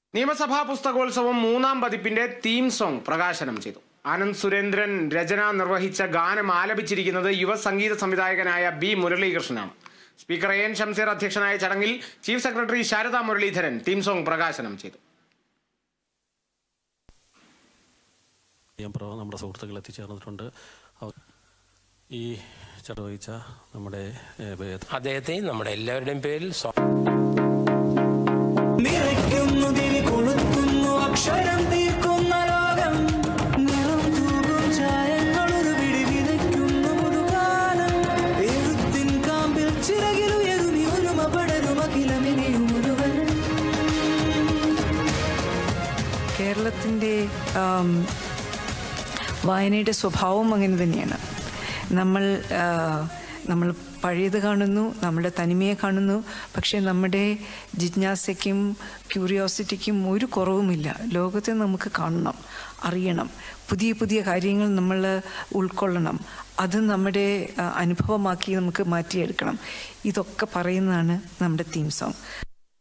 നിയമസഭാ പുസ്തകോത്സവം 3ാം പതിപ്പിന്റെ theme song പ്രകാശനം ചെയ്തു. ആനന്ദ് സുരേന്ദ്രൻ രചന നിർവഹിച്ച ഗാനം ആലപിച്ചിരിക്കുന്നത് യുവ സംഗീത സംവിധായകനായ ബി മുരളീകൃഷ്ണനാണ്. സ്പീക്കർ എൻ ഷംസീർ അധ്യക്ഷനായ ചടങ്ങിൽ chief secretary Sarada Muraleedharan theme song പ്രകാശനം ചെയ്തു. നമ്മുടെ സുഹൃത്തുക്കൾ എത്തിച്ചേർന്നിട്ടുണ്ട്. ഈ ചടങ്ങ് വഹിച്ച നമ്മുടെ അദ്ദേഹത്തെ നമ്മുടെ എല്ലാവരുടെയും പേരിൽ കേരളത്തിൻ്റെ വായനയുടെ സ്വഭാവം അങ്ങനെ തന്നെയാണ്. നമ്മൾ പഴയത് കാണുന്നു, നമ്മുടെ തനിമയെ കാണുന്നു. പക്ഷേ നമ്മുടെ ജിജ്ഞാസയ്ക്കും ക്യൂരിയോസിറ്റിക്കും ഒരു കുറവുമില്ല. ലോകത്തെ നമുക്ക് കാണണം, അറിയണം, പുതിയ പുതിയ കാര്യങ്ങൾ നമ്മൾ ഉൾക്കൊള്ളണം. അത് നമ്മുടെ അനുഭവമാക്കി നമുക്ക് മാറ്റിയെടുക്കണം. ഇതൊക്കെ പറയുന്നതാണ് നമ്മുടെ തീം സോങ്.